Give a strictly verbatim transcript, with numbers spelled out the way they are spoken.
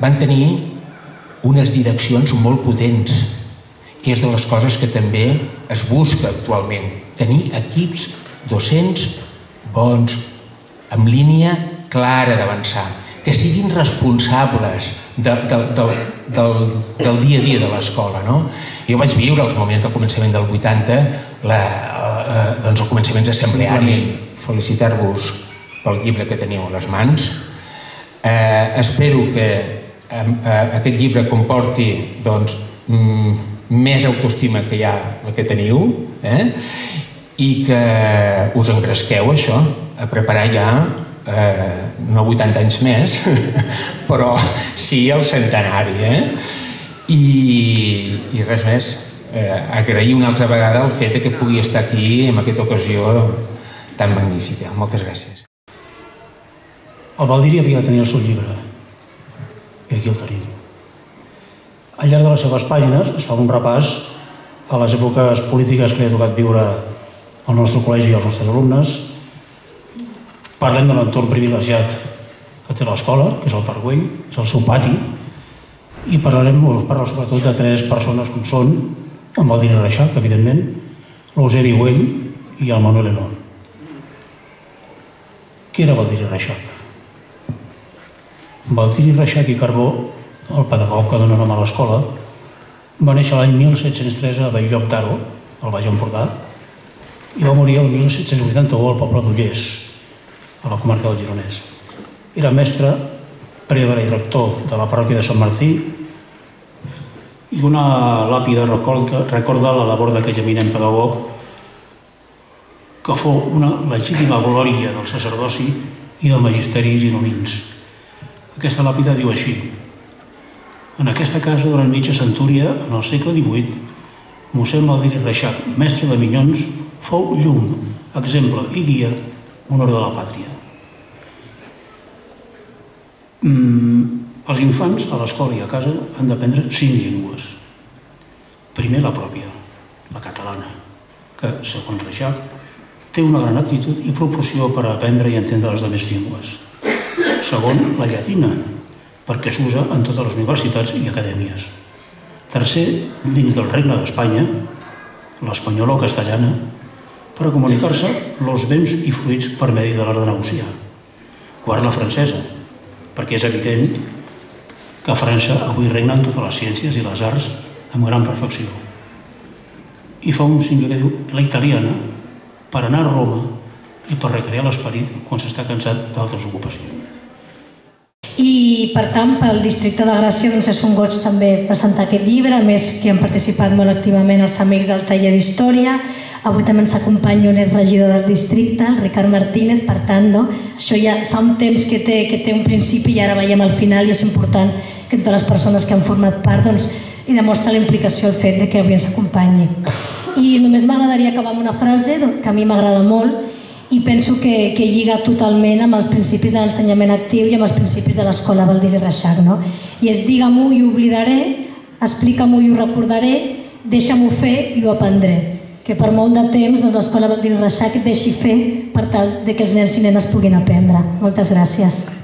van tenir unes direccions molt potents, que és de les coses que també es busca actualment. Tenir equips docents bons, amb línia clara d'avançar, que siguin responsables del dia a dia de l'escola. Jo vaig viure els moments del començament del vuitanta, els començaments assemblearis. Felicitar-vos pel llibre que teniu a les mans. Espero que aquest llibre comporti més autoestima que ja la que teniu i que us engresqueu això, a preparar ja no vuitanta anys més, però sí el centenari. I res més, agrair una altra vegada el fet que pugui estar aquí en aquesta ocasió tan magnífica. Moltes gràcies. El Baldiri havia de tenir el seu llibre, i aquí el tenim. Al llarg de les seves pàgines es fa un repàs a les èpoques polítiques que li ha tocat viure al nostre col·legi i als nostres alumnes. Parlem de l'entorn privilegiat que té l'escola, que és el Parc Güell, és el seu pati, i parlarem sobretot de tres persones com són, en Baldiri Reixac, evidentment, l'Eusebi Güell i el Manuel Enón. Qui era Baldiri Reixac? Baldiri Reixac i Carbó, el pedagog que dona nom a l'escola, va néixer l'any mil set-cents tretze a Bell-lloc d'Aro, al Baix Empordà, i va morir el mil set-cents vuitanta-u al poble d'Ullers, a la comarca del Gironès. Era mestre, prevere i rector de la parròquia de Sant Martí, i una làpida recorda la labor d'aquell eminent pedagog que fou una legítima glòria del sacerdoci i del magisteri gironins. Aquesta làpida diu així: en aquesta casa, durant mitja centúria, en el segle divuit, mossèn Baldiri Reixac, mestre de minyons, fou llum, exemple i guia, honor de la pàtria. Els infants a l'escola i a casa han d'aprendre cinc llengües. Primer, la pròpia, la catalana, que, segons Reixac, té una gran aptitud i proporció per aprendre i entendre les altres llengües. Segon, la llatina, perquè s'usa en totes les universitats i acadèmies. Tercer, dins del Regne d'Espanya, l'espanyola o castellana, per a comunicar-se els béns i fruits per medi de l'art de negociar. Quart, la francesa, perquè és evident que a França avui regnen totes les ciències i les arts amb gran perfecció. I fa un cinquè que diu la italiana, per anar a Roma i per recrear l'esperit quan s'està cansat d'altres ocupacions. I, per tant, pel districte de Gràcia és un goig també presentar aquest llibre, a més que han participat molt activament els amics del taller d'Història. Avui també ens acompanya un regidor del districte, el Ricard Martínez, per tant, això ja fa un temps que té un principi i ara veiem al final i és important que totes les persones que han format part i demostra la implicació el fet que avui ens acompanyi. I només m'agradaria acabar amb una frase que a mi m'agrada molt i penso que lliga totalment amb els principis de l'ensenyament actiu i amb els principis de l'escola Baldiri Reixac. I és: digue-m'ho i ho oblidaré, explica-m'ho i ho recordaré, deixa-m'ho fer i ho aprendré. Que per molt de temps l'escola Baldiri Reixac deixi fer per tal que els nens i nenes puguin aprendre. Moltes gràcies.